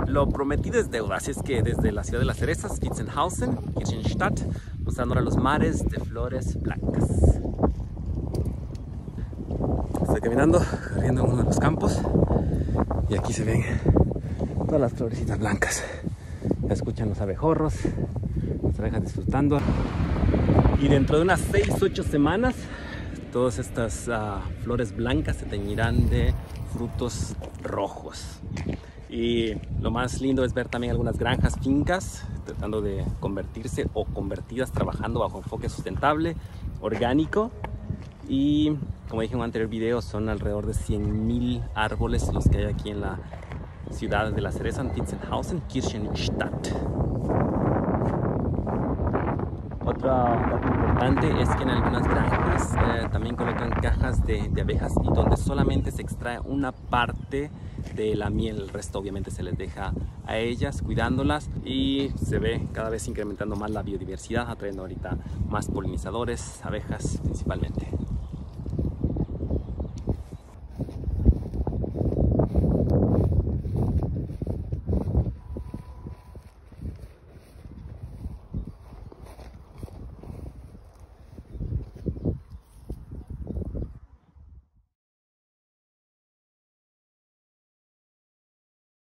Lo prometido es deuda, así es que desde la ciudad de las cerezas, Witzenhausen, Kirchenstadt, mostrando ahora los mares de flores blancas. Estoy caminando, corriendo en uno de los campos y aquí se ven todas las florecitas blancas. Ya escuchan los abejorros, las abejas disfrutando. Y dentro de unas 6-8 semanas, todas estas flores blancas se teñirán de frutos rojos. Y lo más lindo es ver también algunas granjas, fincas, tratando de convertirse o convertidas, trabajando bajo enfoque sustentable, orgánico. Y como dije en un anterior video, son alrededor de 100.000 árboles los que hay aquí en la ciudad de la cereza, en Witzenhausen, Kirchenstadt. Otro dato importante es que en algunas granjas también colocan cajas de abejas y donde solamente se extrae una parte de la miel, el resto obviamente se les deja a ellas, cuidándolas, y se ve cada vez incrementando más la biodiversidad, atrayendo ahorita más polinizadores, abejas principalmente.